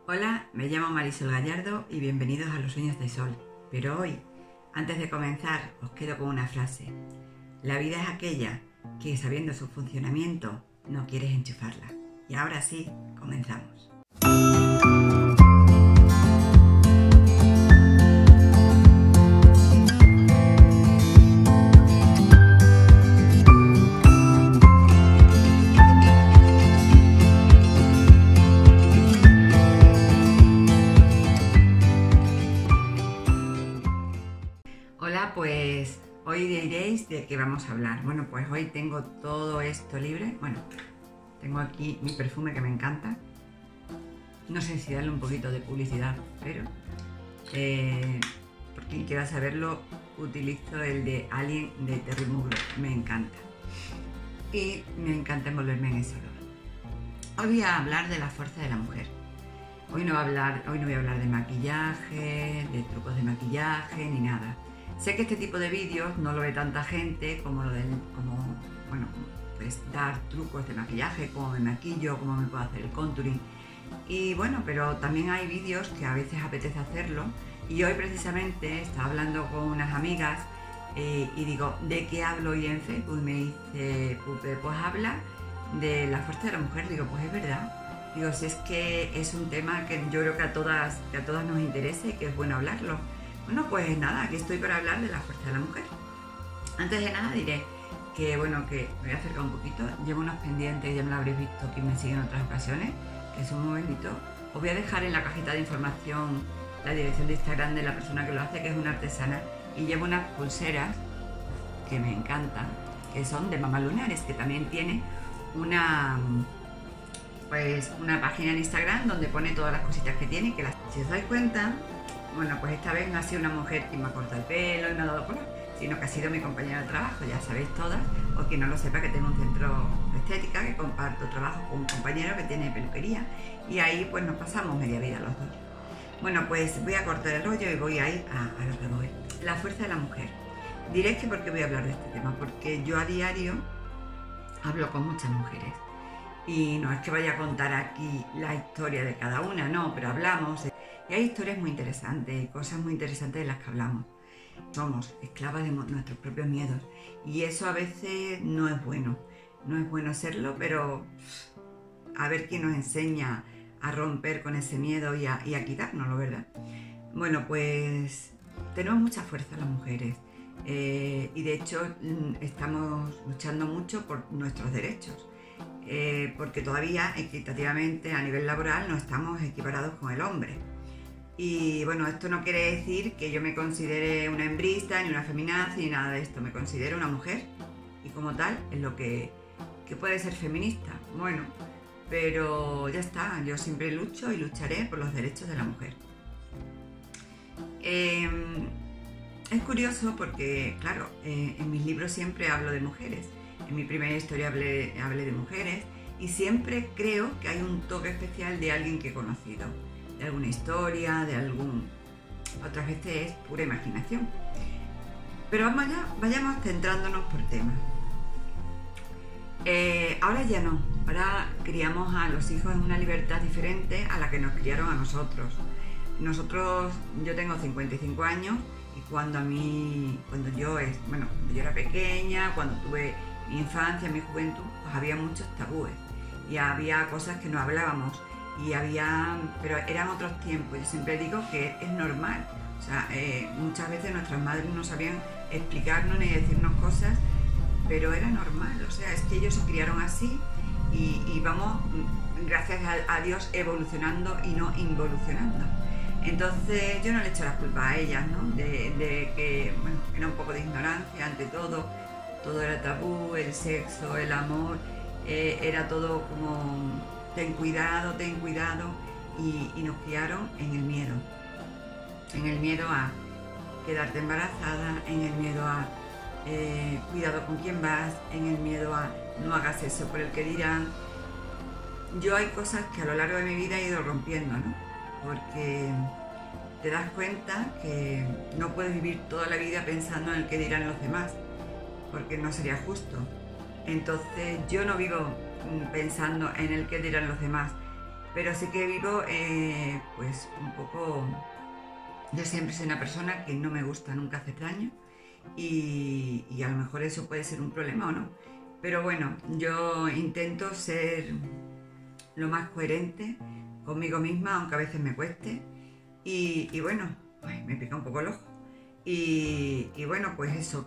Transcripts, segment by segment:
Hola, me llamo Marisol Gallardo y bienvenidos a Los Sueños de Sol. Pero hoy, antes de comenzar, os quedo con una frase. La vida es aquella que, sabiendo su funcionamiento, no quieres enchufarla. Y ahora sí, comenzamos. Hola, pues hoy diréis de qué vamos a hablar. Bueno, pues hoy tengo todo esto libre. Bueno, tengo aquí mi perfume que me encanta. No sé si darle un poquito de publicidad, pero por quien quiera saberlo, utilizo el de Alien de Terry Mugler. Me encanta. Y me encanta envolverme en ese olor. Hoy voy a hablar de la fuerza de la mujer. Hoy no voy a hablar de maquillaje, de trucos de maquillaje, ni nada. Sé que este tipo de vídeos no lo ve tanta gente como pues dar trucos de maquillaje, cómo me maquillo, cómo me puedo hacer el contouring. Y bueno, pero también hay vídeos que a veces apetece hacerlo. Y hoy precisamente estaba hablando con unas amigas y digo, ¿de qué hablo hoy en Facebook? Y me dice, Pupe, pues habla de la fuerza de la mujer. Digo, pues es verdad. Digo, si es que es un tema que yo creo que a todas nos interesa y que es bueno hablarlo. Bueno, pues nada, aquí estoy para hablar de la fuerza de la mujer. Antes de nada diré que, bueno, que me voy a acercar un poquito. Llevo unos pendientes, ya me lo habréis visto, que me siguen en otras ocasiones, que son muy bonitos. Os voy a dejar en la cajita de información la dirección de Instagram de la persona que lo hace, que es una artesana. Y llevo unas pulseras que me encantan, que son de Mamá Lunares, que también tiene una página en Instagram donde pone todas las cositas que tiene, si os dais cuenta, bueno, pues esta vez no ha sido una mujer que me ha cortado el pelo y me ha dado color, sino que ha sido mi compañera de trabajo. Ya sabéis todas, o quien no lo sepa, que tengo un centro de estética, que comparto trabajo con un compañero que tiene peluquería, y ahí pues nos pasamos media vida los dos. Bueno, pues voy a cortar el rollo y voy a ir a lo que voy. La fuerza de la mujer. Diréis que por qué voy a hablar de este tema, porque yo a diario hablo con muchas mujeres. Y no es que vaya a contar aquí la historia de cada una, no, pero hablamos. Y hay historias muy interesantes, cosas muy interesantes de las que hablamos. Somos esclavas de nuestros propios miedos y eso a veces no es bueno. No es bueno serlo, pero a ver quién nos enseña a romper con ese miedo y a quitárnoslo, ¿verdad? Bueno, pues tenemos mucha fuerza las mujeres y de hecho estamos luchando mucho por nuestros derechos. Porque todavía equitativamente a nivel laboral no estamos equiparados con el hombre. Y bueno, esto no quiere decir que yo me considere una hembrista, ni una feminazi, ni nada de esto. Me considero una mujer y como tal es lo que puede ser feminista. Bueno, pero ya está, yo siempre lucho y lucharé por los derechos de la mujer. Es curioso porque, claro, en mis libros siempre hablo de mujeres. En mi primera historia hablé de mujeres y siempre creo que hay un toque especial de alguien que he conocido, de alguna historia, otras veces es pura imaginación. Pero vayamos centrándonos por temas. Ahora ya no, ahora criamos a los hijos en una libertad diferente a la que nos criaron a nosotros. Yo tengo 55 años y cuando yo era pequeña, cuando tuve mi infancia, mi juventud, pues había muchos tabúes y había cosas que no hablábamos pero eran otros tiempos. Yo siempre digo que es normal, o sea, muchas veces nuestras madres no sabían explicarnos ni decirnos cosas, pero era normal, o sea, es que ellos se criaron así y vamos, gracias a Dios, evolucionando y no involucionando. Entonces yo no le echo la culpa a ellas, ¿no? De que, bueno, era un poco de ignorancia ante todo era tabú, el sexo, el amor, era todo como ten cuidado y nos criaron en el miedo a quedarte embarazada, en el miedo a cuidado con quién vas, en el miedo a no hagas eso por el que dirán. Yo hay cosas que a lo largo de mi vida he ido rompiendo, ¿no? Porque te das cuenta que no puedes vivir toda la vida pensando en el que dirán los demás, porque no sería justo. Entonces yo no vivo pensando en el que dirán los demás, pero sí que vivo pues un poco... Yo siempre soy una persona que no me gusta nunca hacer daño y a lo mejor eso puede ser un problema o no. Pero bueno, yo intento ser lo más coherente conmigo misma, aunque a veces me cueste. Y bueno, ay, me pica un poco el ojo. Y bueno, pues eso,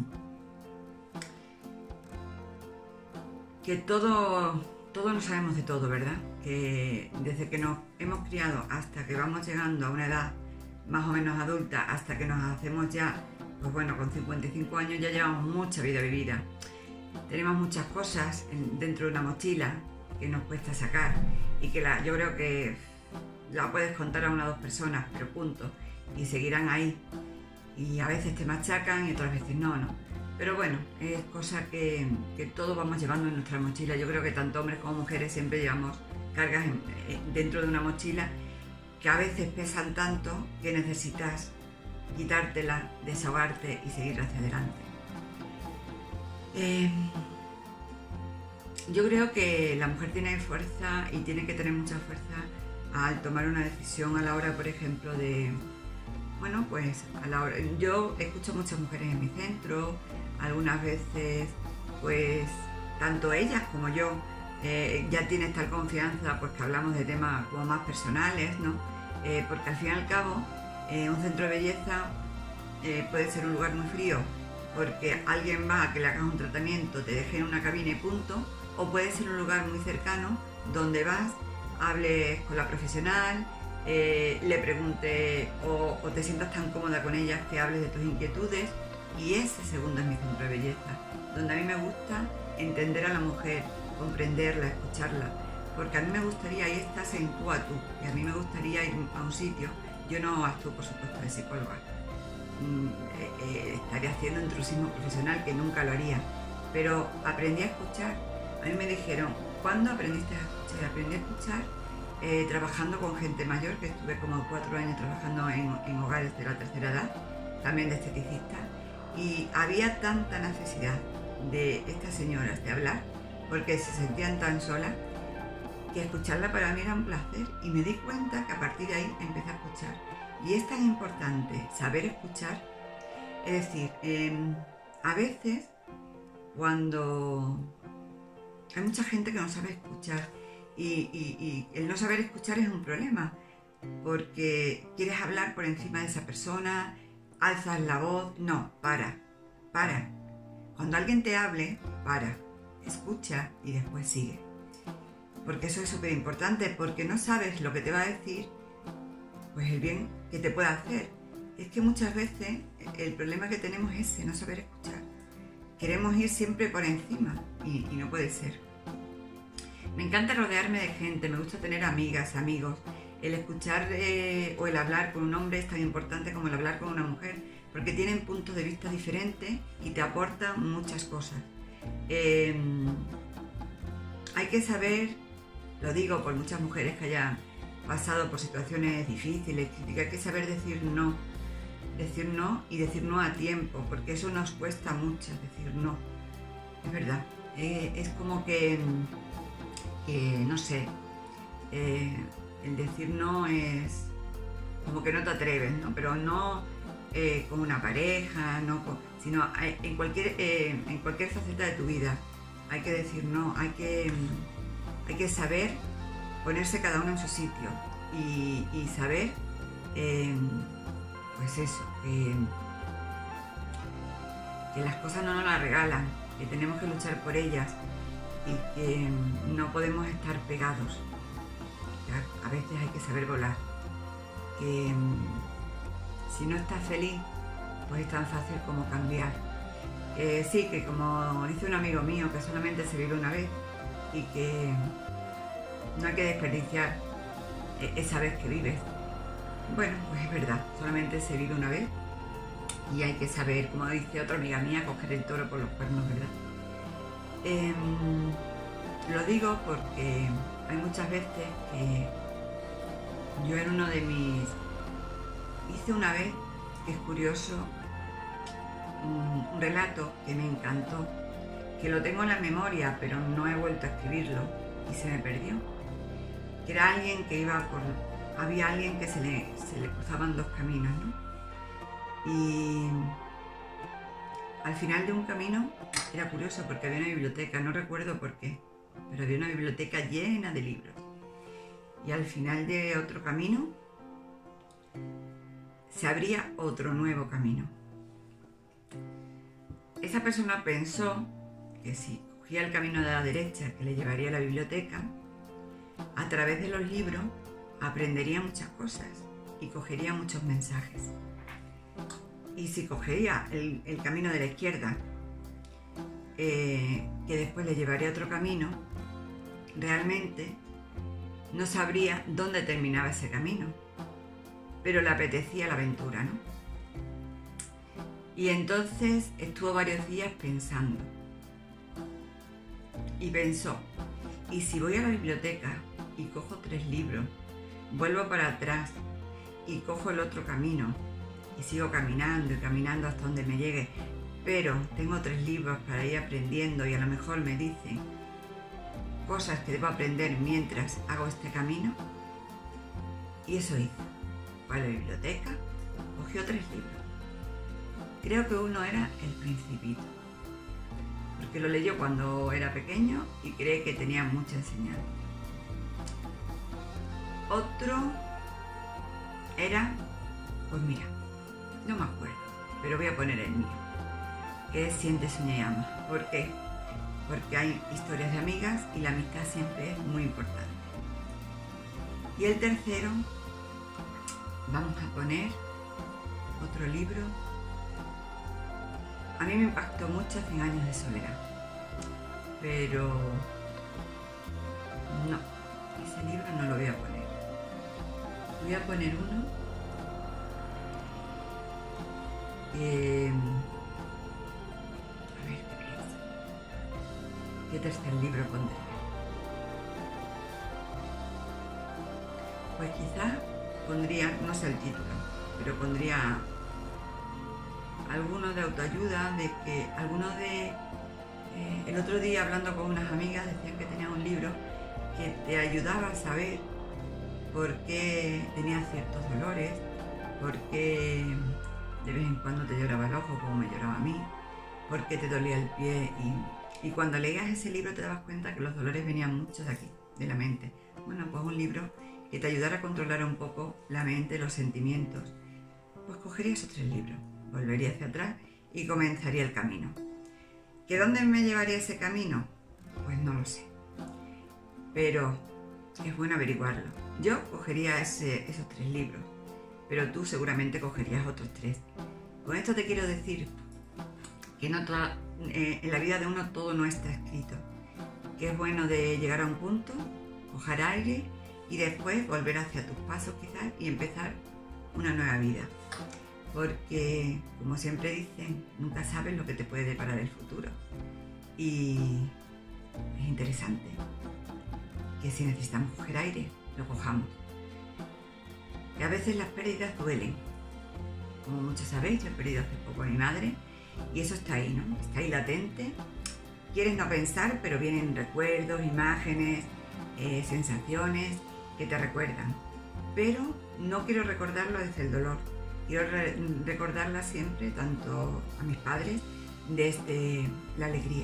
que todo no sabemos de todo, ¿verdad? Que desde que nos hemos criado hasta que vamos llegando a una edad más o menos adulta, hasta que nos hacemos ya, pues bueno, con 55 años ya llevamos mucha vida vivida. Tenemos muchas cosas dentro de una mochila que nos cuesta sacar y que yo creo que la puedes contar a una o dos personas, pero punto, y seguirán ahí. Y a veces te machacan y otras veces no. Pero bueno, es cosa que todos vamos llevando en nuestra mochila. Yo creo que tanto hombres como mujeres siempre llevamos cargas dentro de una mochila que a veces pesan tanto que necesitas quitártela, desahogarte y seguir hacia adelante. Yo creo que la mujer tiene fuerza y tiene que tener mucha fuerza al tomar una decisión a la hora, por ejemplo, de... Bueno, pues a la hora... Yo escucho muchas mujeres en mi centro, algunas veces, pues, tanto ellas como yo, ya tienes tal confianza, pues que hablamos de temas como más personales, ¿no? Porque al fin y al cabo, un centro de belleza puede ser un lugar muy frío, porque alguien va a que le hagas un tratamiento, te deje en una cabina y punto, o puede ser un lugar muy cercano donde vas, hables con la profesional, le preguntes o te sientas tan cómoda con ella que hables de tus inquietudes, y ese segundo es mi centro de belleza, donde a mí me gusta entender a la mujer, comprenderla, escucharla, porque a mí me gustaría, ahí estás en tú a tú, y a mí me gustaría ir a un sitio, yo no actúo por supuesto de psicóloga, estaría haciendo intrusismo profesional que nunca lo haría, pero aprendí a escuchar. A mí me dijeron, ¿cuándo aprendiste a escuchar? Aprendí a escuchar trabajando con gente mayor, que estuve como 4 años trabajando en hogares de la tercera edad, también de esteticista, y había tanta necesidad de estas señoras de hablar, porque se sentían tan solas, que escucharla para mí era un placer, y me di cuenta que a partir de ahí empecé a escuchar. Y es tan importante saber escuchar, es decir, a veces cuando hay mucha gente que no sabe escuchar, y el no saber escuchar es un problema, porque quieres hablar por encima de esa persona, alzas la voz. No, para. Cuando alguien te hable, para, escucha y después sigue. Porque eso es súper importante, porque no sabes lo que te va a decir, pues el bien que te puede hacer. Es que muchas veces el problema que tenemos es ese, no saber escuchar. Queremos ir siempre por encima y no puede ser. Me encanta rodearme de gente, me gusta tener amigas, amigos. El escuchar o el hablar con un hombre es tan importante como el hablar con una mujer, porque tienen puntos de vista diferentes y te aportan muchas cosas. Hay que saber, lo digo por muchas mujeres que hayan pasado por situaciones difíciles, críticas, hay que saber decir no y decir no a tiempo, porque eso nos cuesta mucho, decir no. Es verdad, es como que no sé, el decir no es como que no te atreves, ¿no? Pero no con una pareja, sino en cualquier faceta de tu vida. Hay que decir no, hay que saber ponerse cada uno en su sitio y saber, pues eso, que las cosas no nos las regalan, que tenemos que luchar por ellas y que no podemos estar pegados. A veces hay que saber volar, que si no estás feliz, pues es tan fácil como cambiar. Sí, que como dice un amigo mío, que solamente se vive una vez y que no hay que desperdiciar esa vez que vives. Bueno, pues es verdad, solamente se vive una vez y hay que saber, como dice otra amiga mía, coger el toro por los cuernos, ¿verdad? Lo digo porque hay muchas veces que yo en uno de mis... hice una vez, que es curioso, un relato que me encantó, que lo tengo en la memoria, pero no he vuelto a escribirlo y se me perdió. que era alguien que iba por... Había alguien que se le cruzaban dos caminos, ¿no? Y al final de un camino era curioso porque había una biblioteca, no recuerdo por qué, pero había una biblioteca llena de libros. Y al final de otro camino se abría otro nuevo camino. Esa persona pensó que si cogía el camino de la derecha que le llevaría a la biblioteca, a través de los libros aprendería muchas cosas y cogería muchos mensajes. Y si cogía el camino de la izquierda, que después le llevaría a otro camino, realmente no sabría dónde terminaba ese camino, pero le apetecía la aventura, ¿no? Y entonces estuvo varios días pensando. Y pensó, ¿y si voy a la biblioteca y cojo 3 libros, vuelvo para atrás y cojo el otro camino y sigo caminando y caminando hasta donde me llegue, pero tengo 3 libros para ir aprendiendo y a lo mejor me dicen cosas que debo aprender mientras hago este camino? Y eso hizo. Fue a la biblioteca, cogió 3 libros. Creo que uno era El Principito, porque lo leyó cuando era pequeño y cree que tenía mucha enseñanza. Otro era, pues mira, no me acuerdo, pero voy a poner el mío, que es Siente, Sueña y Ama. ¿Por qué? Porque hay historias de amigas y la amistad siempre es muy importante. Y el tercero, vamos a poner otro libro. A mí me impactó mucho 100 años de soledad, pero no, ese libro no lo voy a poner. Voy a poner uno a ver qué pienso. ¿Qué tercer libro pondría? Pues quizás pondría, no sé el título, pero pondría algunos de autoayuda, de que algunos de... el otro día hablando con unas amigas decían que tenían un libro que te ayudaba a saber por qué tenías ciertos dolores, por qué de vez en cuando te lloraba el ojo como me lloraba a mí, por qué te dolía el pie, y cuando leías ese libro te dabas cuenta que los dolores venían muchos de aquí, de la mente. Bueno, pues un libro que te ayudara a controlar un poco la mente, los sentimientos. Pues cogería esos 3 libros, volvería hacia atrás y comenzaría el camino. ¿Que dónde me llevaría ese camino? Pues no lo sé, pero es bueno averiguarlo. Yo cogería esos 3 libros, pero tú seguramente cogerías otros 3. Con esto te quiero decir que no en la vida de uno todo no está escrito, que es bueno de llegar a un punto, coger aire y después volver hacia tus pasos quizás y empezar una nueva vida. Porque, como siempre dicen, nunca sabes lo que te puede deparar el futuro. Y es interesante que si necesitamos coger aire, lo cojamos. Que a veces las pérdidas duelen. Como muchos sabéis, yo he perdido hace poco a mi madre y eso está ahí, ¿no? Está ahí latente. Quieres no pensar, pero vienen recuerdos, imágenes, sensaciones que te recuerdan. Pero no quiero recordarlo desde el dolor. Quiero recordarla siempre, tanto a mis padres, desde la alegría.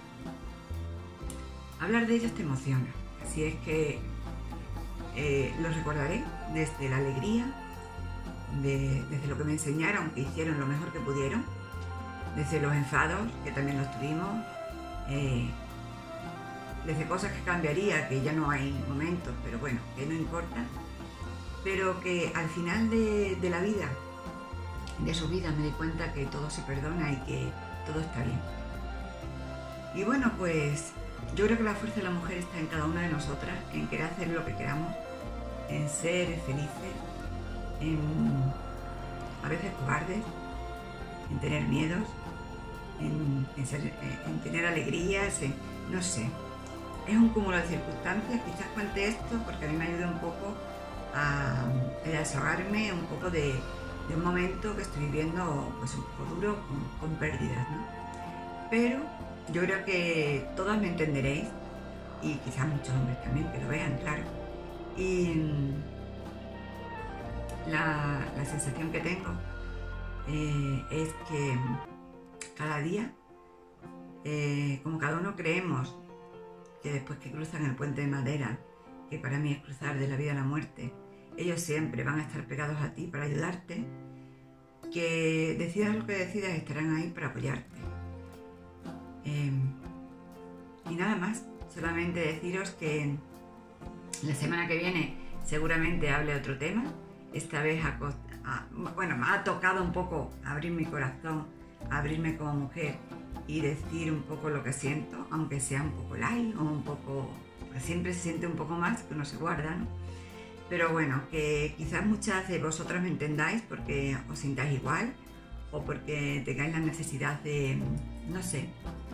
Hablar de ellos te emociona, así es que los recordaré desde la alegría, desde lo que me enseñaron, que hicieron lo mejor que pudieron, desde los enfados, que también los tuvimos, desde cosas que cambiaría, que ya no hay momentos, pero bueno, que no importa, pero que al final de la vida, de su vida, me di cuenta que todo se perdona y que todo está bien. Y bueno, pues yo creo que la fuerza de la mujer está en cada una de nosotras, en querer hacer lo que queramos, en ser felices, en a veces cobardes, en tener miedos, en tener alegrías, no sé. Es un cúmulo de circunstancias. Quizás cuente esto porque a mí me ayuda un poco a desahogarme un poco de un momento que estoy viviendo pues un poco duro con pérdidas, ¿no? Pero yo creo que todas me entenderéis y quizás muchos hombres también que lo vean, claro, Y la sensación que tengo es que cada día, como cada uno creemos que después que cruzan el puente de madera, que para mí es cruzar de la vida a la muerte, ellos siempre van a estar pegados a ti para ayudarte, que decidas lo que decidas, estarán ahí para apoyarte. Y nada más, solamente deciros que la semana que viene seguramente hable otro tema. Esta vez me ha tocado un poco abrir mi corazón, abrirme como mujer y decir un poco lo que siento, aunque sea un poco light o un poco... porque siempre se siente un poco más que uno se guarda, ¿no? Pero bueno, que quizás muchas de vosotras me entendáis porque os sintáis igual o porque tengáis la necesidad de, no sé,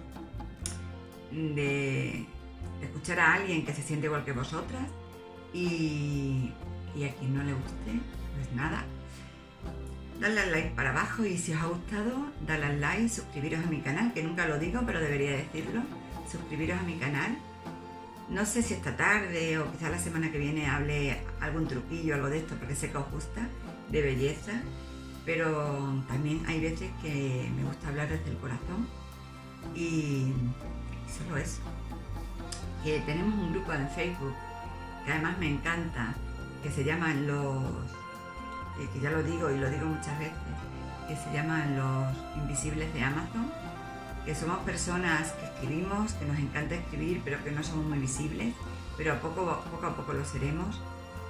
de escuchar a alguien que se siente igual que vosotras y a quien no le guste, pues nada, dadle al like para abajo y si os ha gustado, dadle al like, suscribiros a mi canal, que nunca lo digo pero debería decirlo, suscribiros a mi canal. No sé si esta tarde o quizás la semana que viene hable algún truquillo, algo de esto, porque sé que os gusta, de belleza, pero también hay veces que me gusta hablar desde el corazón y solo eso. Que tenemos un grupo en Facebook, que además me encanta, que se llaman que ya lo digo y lo digo muchas veces, que se llaman los Invisibles de Amazon, que somos personas que escribimos, que nos encanta escribir, pero que no somos muy visibles, pero poco a poco lo seremos.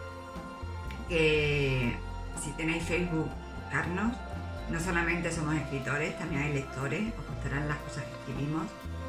Que si tenéis Facebook, buscarnos, no solamente somos escritores, también hay lectores, os gustarán las cosas que escribimos.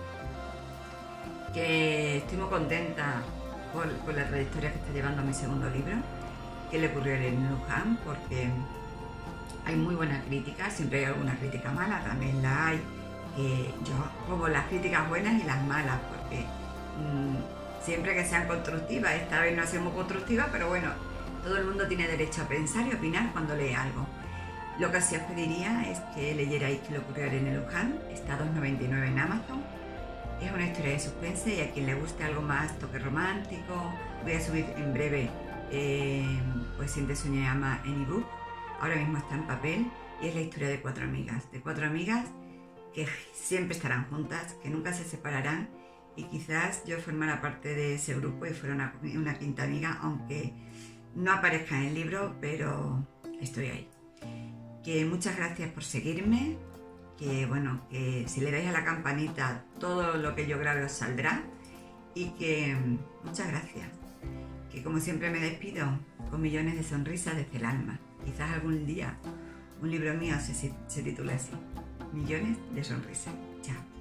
Que estoy muy contenta por la trayectoria que está llevando mi segundo libro, que le ocurrió a Irene Luján, porque hay muy buena crítica, siempre hay alguna crítica mala, también la hay. Yo pongo las críticas buenas y las malas, porque siempre que sean constructivas, esta vez no ha sido muy constructiva, pero bueno, todo el mundo tiene derecho a pensar y opinar cuando lee algo. Lo que sí os pediría es que leyerais Que le ocurrió a Irene Luján, está a 2,99 en Amazon. Es una historia de suspense y a quien le guste algo más toque romántico, voy a subir en breve pues Siente, Sueña y Ama en ebook. Ahora mismo está en papel y es la historia de cuatro amigas que siempre estarán juntas, que nunca se separarán y quizás yo formara parte de ese grupo y fuera una quinta amiga, aunque no aparezca en el libro, pero estoy ahí. Que muchas gracias por seguirme, que bueno, que si le dais a la campanita todo lo que yo grabe os saldrá y que muchas gracias. Que como siempre me despido con millones de sonrisas desde el alma. Quizás algún día un libro mío se titule así. Millones de sonrisas. Chao.